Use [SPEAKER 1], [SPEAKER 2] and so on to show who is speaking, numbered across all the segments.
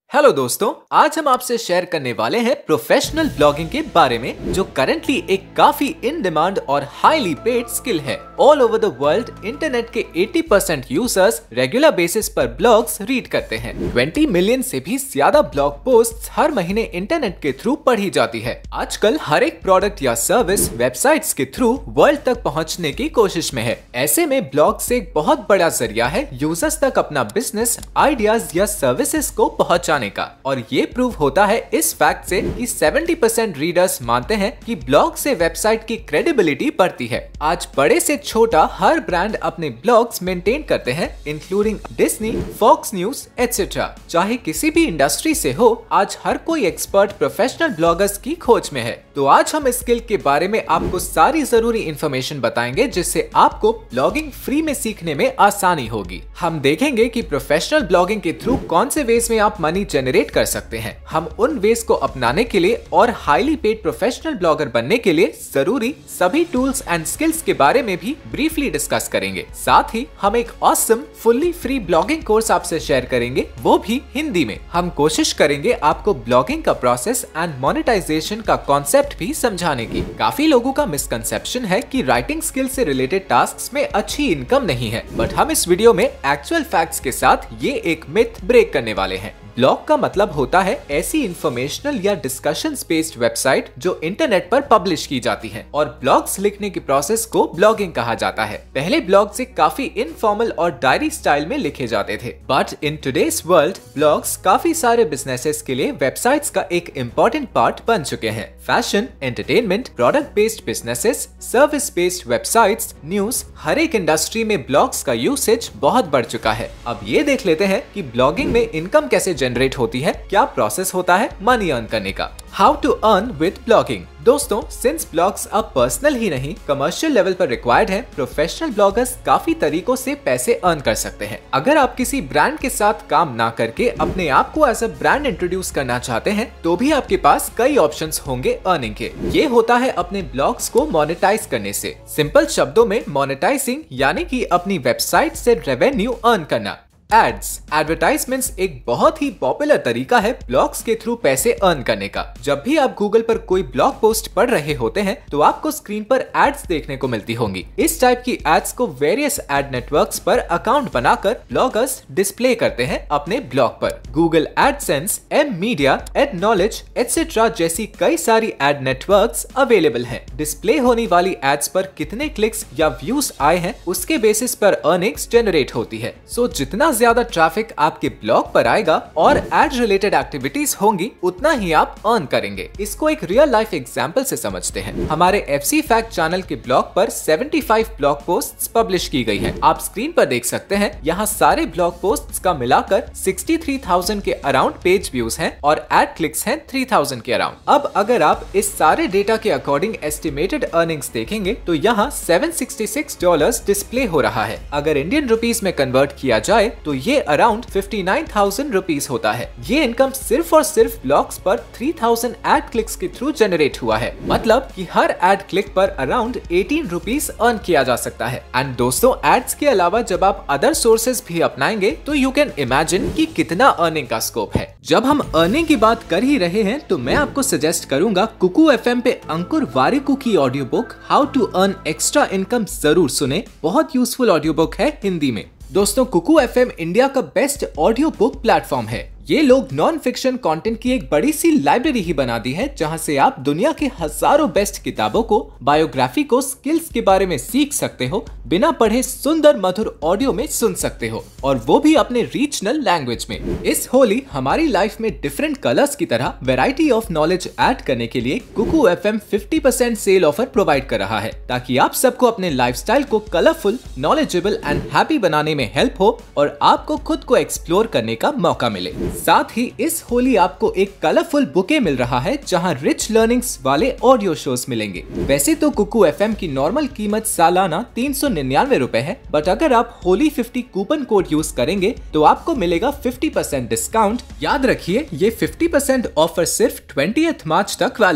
[SPEAKER 1] Hello दोस्तों, आज हम आपसे शेयर करने वाले हैं प्रोफेशनल ब्लॉगिंग के बारे में, जो करंटली एक काफी इन डिमांड और हाईली पेड स्किल है। All over the world internet के 80% यूजर्स रेगुलर बेसिस पर ब्लॉग्स रीड करते हैं। 20 मिलियन से भी ज्यादा ब्लॉग पोस्ट्स हर महीने इंटरनेट के थ्रू पढ़ी जाती है। आजकल हर एक प्रोडक्ट या सर्विस वेबसाइट्स के थ्रू वर्ल्ड तक पहुंचने की कोशिश में है। ऐसे में ब्लॉग्स एक बहुत बड़ा जरिया है यूजर्स तक अपना बिजनेस आइडियाज या सर्विसेज को पहुंचाने का। और ये प्रूव होता है इस फैक्ट से कि 70% रीडर्स मानते हैं कि ब्लॉग से वेबसाइट की क्रेडिबिलिटी बढ़ती है। आज बड़े से छोटा हर ब्रांड अपने ब्लॉग्स मेंटेन करते हैं, including Disney, Fox news etcetera. चाहे किसी भी इंडस्ट्री से हो, आज हर कोई एक्सपर्ट प्रोफेशनल ब्लॉगर्स की खोज में है। तो आज हम इस स्किल के बारे में आपको सारी जरूरी इंफॉर्मेशन बताएंगे, जिससे आपको ब्लॉगिंग फ्री में सीखने में आसानी होगी। हम देखेंगे कि प्रोफेशनल ब्लॉगिंग के थ्रू कौन से वेज में आप मनी जनरेट कर सकते हैं। हम उन वेज को अपनाने के लिए और हाईली पेड प्रोफेशनल ब्लॉगर बनने के लिए जरूरी सभी टूल्स एंड स्किल्स के बारे में भी ब्रीफली डिस्कस करेंगे। साथ ही हम एक awesome fully free blogging course आपसे शेयर करेंगे, वो भी हिंदी में। हम कोशिश करेंगे आपको ब्लॉगिंग का प्रोसेस एंड मोनेटाइजेशन का कॉन्सेप्ट भी समझाने की। काफी लोगों का मिसकंसेप्शन है कि राइटिंग स्किल से रिलेटेड टास्क्स में अच्छी इनकम नहीं है, बट हम इस वीडियो में एक्चुअल फैक्ट्स के साथ ये एक मिथ ब्रेक करने वाले हैं। ब्लॉग का मतलब होता है ऐसी इंफॉर्मेशनल या डिस्कशन बेस्ड वेबसाइट जो इंटरनेट पर पब्लिश की जाती है, और ब्लॉग्स लिखने की प्रोसेस को ब्लॉगिंग कहा जाता है। पहले ब्लॉग्स काफी इनफॉर्मल और डायरी स्टाइल में लिखे जाते थे, but in today's world blogs काफी सारे बिजनेसेस के लिए वेबसाइट्स का एक इम्पोर्टेंट पार्ट बन चुके हैं। Fashion, entertainment, product based businesses, service based websites, news, हर एक इंडस्ट्री में ब्लॉग्स का यूसेज बहुत बढ़ चुका है। अब ये देख लेते हैं कि ब्लॉगिंग में इनकम कैसे जनरेट होती है, क्या प्रोसेस होता है मनी अर्न करने का। How to earn with blogging. दोस्तों, सिंस ब्लॉग्स अब पर्सनल ही नहीं कमर्शियल लेवल पर रिक्वायर्ड है, प्रोफेशनल ब्लॉगर्स काफी तरीकों से पैसे अर्न कर सकते हैं। अगर आप किसी ब्रांड के साथ काम ना करके अपने आप को एज अ ब्रांड इंट्रोड्यूस करना चाहते हैं, तो भी आपके पास कई ऑप्शंस होंगे अर्निंग के। ये होता है अपने ब्लॉग्स को मोनेटाइज करने से। सिंपल शब्दों में मोनेटाइजिंग यानी कि अपनी वेबसाइट से रेवेन्यू अर्न करना। एड्स, एडवर्टाइजमेंट्स एक बहुत ही पॉपुलर तरीका है ब्लॉग्स के थ्रू पैसे अर्न करने का। जब भी आप गूगल पर कोई ब्लॉग पोस्ट पढ़ रहे होते हैं, तो आपको स्क्रीन पर एड्स देखने को मिलती होंगी। इस टाइप की एड्स को वेरियस एड नेटवर्क्स पर अकाउंट बनाकर ब्लॉगर्स डिस्प्ले करते हैं अपने ब्लॉग पर। Google AdSense, M media, ad knowledge etcetera जैसी कई सारी एड नेटवर्क्स अवेलेबल हैं। डिस्प्ले होने वाली एड्स पर कितने क्लिक्स या व्यूज आए हैं, उसके बेसिस पर अर्निंग्स जनरेट होती है। सो जितना ज्यादा ट्रैफिक आपके ब्लॉग पर आएगा और एड रिलेटेड एक्टिविटीज होंगी, उतना ही आप अर्न करेंगे। इसको एक रियल लाइफ एग्जांपल से समझते हैं। हमारे FC फैक्ट चैनल के ब्लॉग पर 75 ब्लॉग पोस्ट्स पब्लिश की गई हैं। आप स्क्रीन पर देख सकते हैं, यहाँ सारे ब्लॉग पोस्ट्स का मिलाकर 63,000 के अराउंड पेज व्यूज हैं और एड क्लिक्स हैं 3,000 के अराउंड। अब अगर आप इस सारे डेटा के अकॉर्डिंग एस्टिमेटेड अर्निंग्स देखेंगे, तो यहाँ $766 डिस्प्ले हो रहा है। अगर इंडियन रुपीस में कन्वर्ट किया जाए तो ये अराउंड 59,000 रुपीस होता है। ये इनकम सिर्फ और सिर्फ ब्लॉग्स पर 3,000 एड क्लिक्स के थ्रू जनरेट हुआ है। मतलब कि हर एड क्लिक पर अराउंड 18 रुपीस अर्न किया जा सकता है। एंड दोस्तों, एड्स के अलावा जब आप अदर सोर्सेज भी अपनाएंगे, तो यू कैन इमेजिन कि कितना अर्निंग का स्कोप है। जब हम अर्निंग की बात कर ही रहे हैं, तो मैं आपको सजेस्ट करूंगा कुकू FM पे अंकुर वारिकू की audio book how to earn extra income जरूर सुने। बहुत यूजफुल ऑडियो बुक है हिंदी में। दोस्तों, कुकू FM इंडिया का बेस्ट ऑडियो बुक प्लेटफॉर्म है। ये लोग नॉन फिक्शन कंटेंट की एक बड़ी सी लाइब्रेरी ही बना दी है, जहां से आप दुनिया के हजारों बेस्ट किताबों को, बायोग्राफी को, स्किल्स के बारे में सीख सकते हो, बिना पढ़े सुंदर मधुर ऑडियो में सुन सकते हो, और वो भी अपने रीजनल लैंग्वेज में। इस होली हमारी लाइफ में डिफरेंट कलर्स की तरह वैरायटी ऑफ नॉलेज ऐड करने के लिए Kuku FM 50% sale offer provide कर रहा है, ताकि आप सबको अपने लाइफस्टाइल को कलरफुल, नॉलेजेबल एंड हैप्पी बनाने में हेल्प हो और आपको खुद को एक्सप्लोर करने का मौका मिले। साथ ही इस होली आपको एक कलरफुल बुके मिल रहा है, जहां रिच लर्निंग्स वाले ऑडियो शोज मिलेंगे। वैसे तो कुकू FM की नॉर्मल कीमत सालाना 399 रुपए है, बट अगर आप होली 50 कूपन कोड यूज करेंगे, तो आपको मिलेगा 50% डिस्काउंट। याद रखिए, ये 50% ऑफर सिर्फ 20 मार्च तक वैलिड है।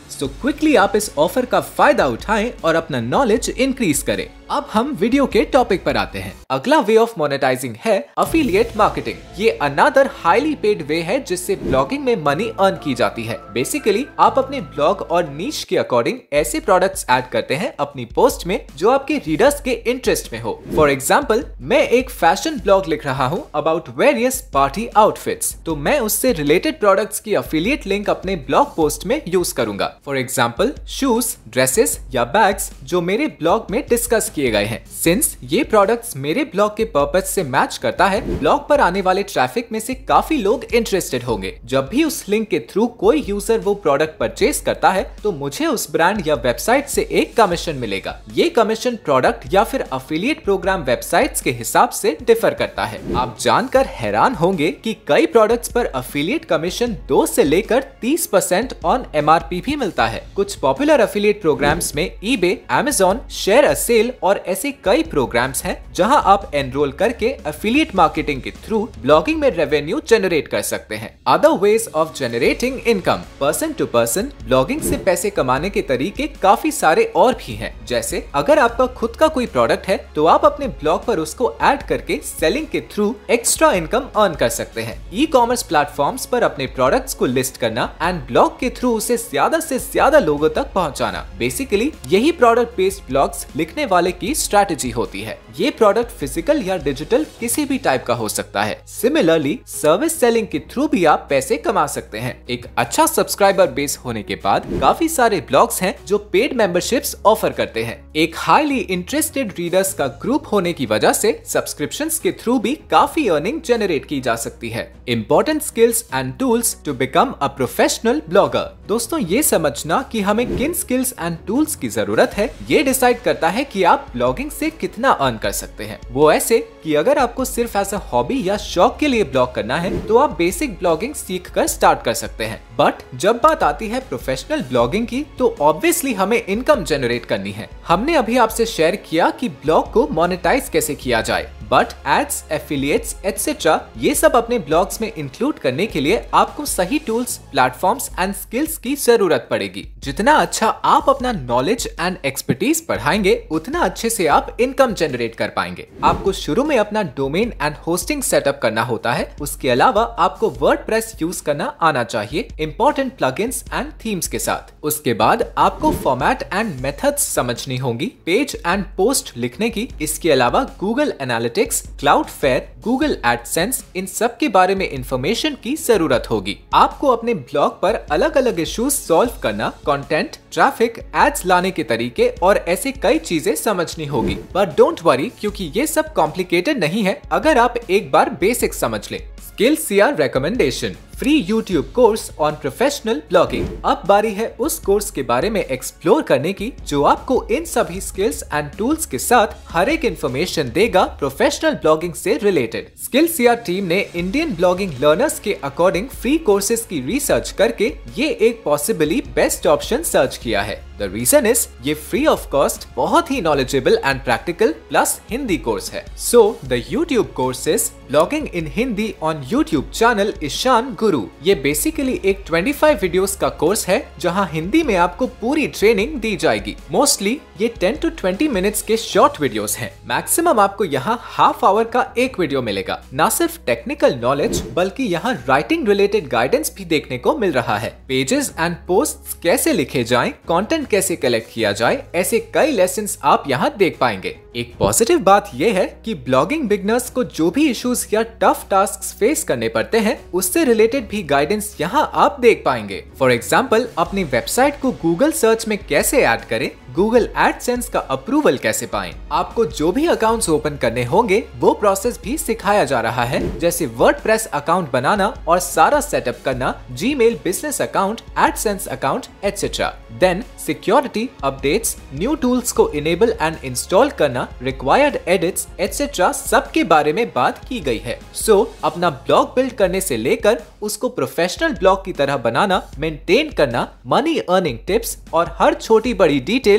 [SPEAKER 1] सो क्विकली आप इस ऑफर का फायदा उठाएं और अपना नॉलेज इंक्रीज करें। अब हम वीडियो के टॉपिक पर आते हैं। अगला वे ऑफ मोनेटाइजिंग है अफिलिएट मार्केटिंग। ये अनदर हाईली पेड वे है जिससे ब्लॉगिंग में मनी अर्न की जाती है। बेसिकली आप अपने ब्लॉग और नीश के अकॉर्डिंग ऐसे प्रोडक्ट्स ऐड करते हैं अपनी पोस्ट में जो आपके रीडर्स के इंटरेस्ट में हो। फॉर एग्जाम्पल, मैं एक फैशन ब्लॉग लिख रहा हूँ अबाउट वेरियस पार्टी आउटफिट्स, तो मैं उससे रिलेटेड प्रोडक्ट्स की अफिलिएट लिंक अपने ब्लॉग पोस्ट में यूज करूंगा। फॉर एग्जाम्पल, शूज, ड्रेसेस या बैग्स जो मेरे ब्लॉग में डिस्कस किए गए हैं। सिंस ये प्रोडक्ट्स मेरे ब्लॉग के पर्पज से मैच करता है, ब्लॉग पर आने वाले ट्रैफिक में से काफी लोग इंटरेस्टेड होंगे। जब भी उस लिंक के थ्रू कोई यूजर वो प्रोडक्ट परचेज करता है तो मुझे उस ब्रांड या वेबसाइट से एक कमीशन मिलेगा। ये कमीशन प्रोडक्ट या फिर अफिलिएट प्रोग्राम वेबसाइट्स के हिसाब से डिफर करता है। आप जानकर हैरान होंगे कि कई प्रोडक्ट्स पर अफिलिएट कमीशन 2 से लेकर 30% ऑन MRP भी मिलता है। कुछ पॉपुलर अफिलिएट प्रोग्राम्स में eBay, Amazon, share a sale और ऐसे कई प्रोग्राम्स हैं जहां आप एनरोल करके अफिलिएट मार्केटिंग के थ्रू ब्लॉगिंग में रेवेन्यू जनरेट कर सकते हैं। Other ways of generating income, person to person blogging से पैसे कमाने के तरीके काफी सारे और भी हैं। जैसे अगर आपका खुद का कोई प्रोडक्ट है तो आप अपने ब्लॉग पर उसको ऐड करके सेलिंग के थ्रू एक्स्ट्रा इनकम अर्न कर सकते हैं। ई कॉमर्स प्लेटफॉर्म्स पर अपने प्रोडक्ट्स को लिस्ट करना एंड ब्लॉग के थ्रू उसे ज्यादा से ज्यादा लोगों तक पहुंचाना, बेसिकली यही प्रोडक्ट बेस्ड ब्लॉग्स लिखने वाले की स्ट्रैटेजी होती है। ये प्रोडक्ट फिजिकल या डिजिटल किसी भी टाइप का हो सकता है। सिमिलरली सर्विस सेलिंग के थ्रू भी आप पैसे कमा सकते हैं। एक अच्छा सब्सक्राइबर बेस होने के बाद काफी सारे ब्लॉग्स हैं जो पेड मेंबरशिप्स ऑफर करते हैं। एक हाईली इंटरेस्टेड रीडर्स का ग्रुप होने की वजह से सब्सक्रिप्शंस के थ्रू भी काफी अर्निंग जनरेट की जा सकती है। Important skills and tools to become a professional blogger. दोस्तों, ये समझना कि हमें किन स्किल्स एंड टूल्स की जरूरत है, ये डिसाइड करता है कि आप ब्लॉगिंग से कितना अर्न कर सकते हैं। वो ऐसे कि अगर आपको सिर्फ एज अ हॉबी या शौक के लिए ब्लॉग करना है तो आप बेसिक ब्लॉगिंग सीख कर स्टार्ट कर सकते हैं। बट जब बात आती है प्रोफेशनल ब्लॉगिंग की तो ऑब्वियसली हमें इनकम जनरेट करनी है। हमने अभी आपसे शेयर किया कि ब्लॉग को मोनेटाइज कैसे किया जाए, बट एड्स, एफिलिएट्स एटसेट्रा ये सब अपने ब्लॉग्स में इंक्लूड करने के लिए आपको सही टूल्स, प्लेटफॉर्म्स एंड स्किल्स की जरूरत पड़ेगी। जितना अच्छा आप अपना नॉलेज एंड एक्सपर्टीज बढ़ाएंगे उतना अच्छे से आप इनकम जनरेट कर पाएंगे। आपको शुरू में अपना डोमेन एंड होस्टिंग सेटअप करना होता है। उसके अलावा आपको वर्डप्रेस यूज करना आना चाहिए इंपॉर्टेंट प्लगइन्स एंड थीम्स के साथ। उसके बाद आपको फॉर्मेट एंड मेथड्स समझनी होंगी पेज एंड पोस्ट लिखने की। इसके अलावा Google analytics, Cloudflare, Google AdSense इन सब के बारे में इंफॉर्मेशन की जरूरत होगी। आपको अपने ब्लॉग पर अलग अलग इश्यूज सॉल्व करना, कंटेंट, ट्रैफिक, एड्स लाने के तरीके और ऐसे कई चीजें समझनी होगी। बट डोंट वरी, क्योंकि ये सब कॉम्प्लिकेटेड नहीं है अगर आप एक बार बेसिक समझ लें। स्किल्स या recommendation, free YouTube course on professional blogging. अब बारी है उस कोर्स के बारे में एक्सप्लोर करने की जो आपको इन सभी स्किल्स एंड टूल्स के साथ हर एक इन्फॉर्मेशन देगा प्रोफेशनल ब्लॉगिंग से रिलेटेड। स्किल्स या टीम ने इंडियन ब्लॉगिंग लर्नर्स के अकॉर्डिंग फ्री कोर्सेज की रिसर्च करके ये एक पॉसिबली बेस्ट ऑप्शन सर्च किया है। द रीजन इज ये फ्री ऑफ कॉस्ट, बहुत ही knowledgeable and practical plus Hindi course है। So the YouTube courses blogging in Hindi on YouTube channel Ishan Guru. ये बेसिकली एक 25 वीडियोस का कोर्स है जहां हिंदी में आपको पूरी ट्रेनिंग दी जाएगी। मोस्टली ये 10 to 20 मिनट्स के शॉर्ट वीडियोस हैं। मैक्सिमम आपको यहाँ हाफ आवर का एक वीडियो मिलेगा। ना सिर्फ टेक्निकल नॉलेज बल्कि यहाँ राइटिंग रिलेटेड गाइडेंस भी देखने को मिल रहा है। पेजेस एंड पोस्ट्स कैसे लिखे जाएं, कंटेंट कैसे कलेक्ट किया जाए, ऐसे कई लेसन्स आप यहाँ देख पाएंगे। एक पॉजिटिव बात यह है कि ब्लॉगिंग बिगनर्स को जो भी इश्यूज या टफ टास्क्स फेस करने पड़ते हैं उससे रिलेटेड भी गाइडेंस यहाँ आप देख पाएंगे। फॉर एग्जाम्पल, अपनी वेबसाइट को गूगल सर्च में कैसे ऐड करें, गूगल एडसेंस का अप्रूवल कैसे पाएं, आपको जो भी अकाउंट्स ओपन करने होंगे वो प्रोसेस भी सिखाया जा रहा है, जैसे वर्डप्रेस अकाउंट बनाना और सारा सेटअप करना, Gmail business account, AdSense account etcetera. Then security updates, new tools को इनेबल एंड इंस्टॉल करना, रिक्वायर्ड एडिट्स एटसेट्रा सब के बारे में बात की गई है। सो अपना ब्लॉग बिल्ड करने से लेकर उसको प्रोफेशनल ब्लॉग की तरह बनाना, मेंटेन करना, मनी अर्निंग टिप्स और हर छोटी बड़ी डिटेल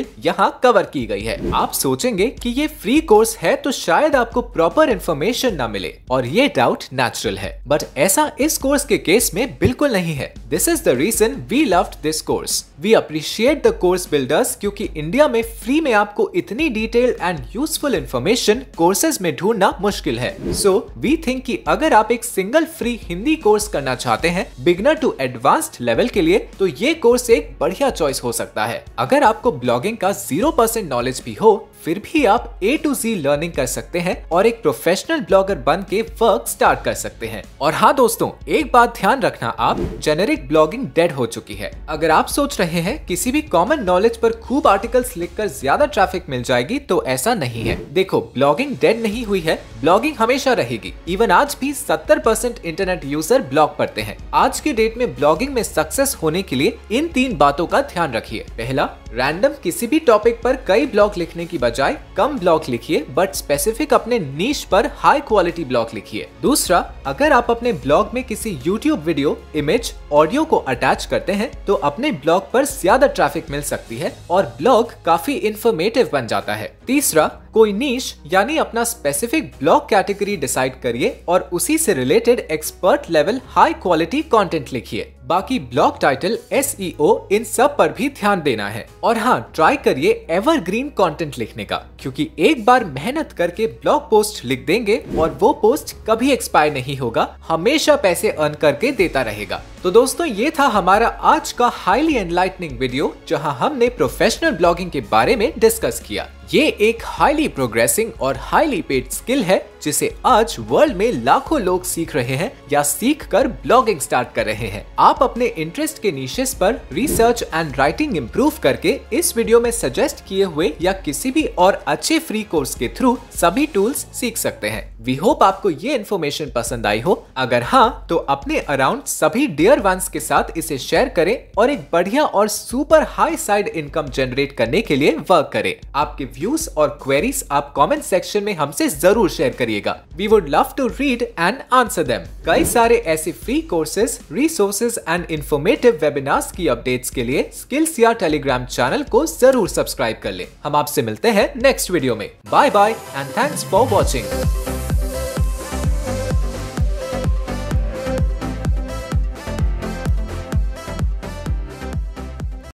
[SPEAKER 1] यहाँ कवर की गई है। आप सोचेंगे कि ये फ्री कोर्स है तो शायद आपको प्रॉपर इन्फॉर्मेशन ना मिले, और ये डाउट नेचुरल है, बट ऐसा इस कोर्स के केस में बिल्कुल नहीं है। This is the reason we loved this course. We appreciate the course builders, क्योंकि इंडिया में फ्री में आपको इतनी detailed and useful information courses में ढूंढना मुश्किल है। सो वी थिंक कि अगर आप एक सिंगल फ्री हिंदी कोर्स करना चाहते हैं बिगनर टू एडवांस्ड लेवल के लिए, तो ये कोर्स एक बढ़िया चॉइस हो सकता है। अगर आपको ब्लॉगिंग का 0% नॉलेज भी हो, फिर भी आप A to Z लर्निंग कर सकते हैं और एक प्रोफेशनल ब्लॉगर बन के वर्क स्टार्ट कर सकते हैं। और हाँ दोस्तों, एक बात ध्यान रखना, आप जेनेरिक ब्लॉगिंग डेड हो चुकी है। अगर आप सोच रहे हैं किसी भी कॉमन नॉलेज पर खूब आर्टिकल्स लिखकर ज्यादा ट्रैफिक मिल जाएगी, तो ऐसा नहीं है। देखो, ब्लॉगिंग डेड नहीं हुई है, ब्लॉगिंग हमेशा रहेगी। इवन आज भी 70% इंटरनेट यूजर ब्लॉग पढ़ते हैं। आज के डेट में ब्लॉगिंग में सक्सेस होने के लिए इन 3 बातों का ध्यान रखिए। पहला, रैंडम किसी भी टॉपिक पर कई ब्लॉग लिखने की बजाय कम ब्लॉग लिखिए, बट स्पेसिफिक अपने नीश पर हाई क्वालिटी ब्लॉग लिखिए। दूसरा, अगर आप अपने ब्लॉग में किसी यूट्यूब वीडियो, इमेज, ऑडियो को अटैच करते हैं, तो अपने ब्लॉग पर ज्यादा ट्रैफिक मिल सकती है और ब्लॉग काफी इंफॉर्मेटिव बन जाता है। तीसरा, कोई नीश यानी अपना स्पेसिफिक ब्लॉग कैटेगरी डिसाइड करिए और उसी से related expert level high quality content लिखिए। बाकी ब्लॉग टाइटल, SEO, इन सब पर भी ध्यान देना है। और हाँ, ट्राई करिए एवरग्रीन कंटेंट लिखने का, क्योंकि एक बार मेहनत करके ब्लॉग पोस्ट लिख देंगे और वो पोस्ट कभी एक्सपायर नहीं होगा, हमेशा पैसे अर्न करके देता रहेगा। तो दोस्तों, ये था हमारा आज का हाईली एनलाइटनिंग वीडियो, जहां हमने प्रोफेशनल ब्लॉगिंग के बारे में डिस्कस किया। ये एक हाईली प्रोग्रेसिंग और हाईली पेड स्किल है, जिसे आज वर्ल्ड में लाखों लोग सीख रहे हैं या सीख कर ब्लॉगिंग स्टार्ट कर रहे हैं। आप अपने इंटरेस्ट के निशेस पर रिसर्च एंड राइटिंग इंप्रूव करके इस वीडियो में सजेस्ट किए हुए या किसी भी और अच्छे फ्री कोर्स के थ्रू सभी टूल्स सीख सकते हैं। वी होप आपको ये इन्फॉर्मेशन पसंद आई हो। अगर हाँ, तो अपने अराउंड सभी डियर वंस के साथ इसे शेयर करें और एक बढ़िया और super high side income generate करने के लिए वर्क करें। आपके व्यूज और क्वेरीज आप कमेंट सेक्शन में हमसे जरूर शेयर करिएगा। We would love to read and answer them. कई सारे ऐसे free courses, resources and informative webinars की अपडेट्स के लिए स्किल्स या टेलीग्राम चैनल को जरूर सब्सक्राइब कर लें। हम आपसे मिलते हैं नेक्स्ट वीडियो में। Bye bye and thanks for watching.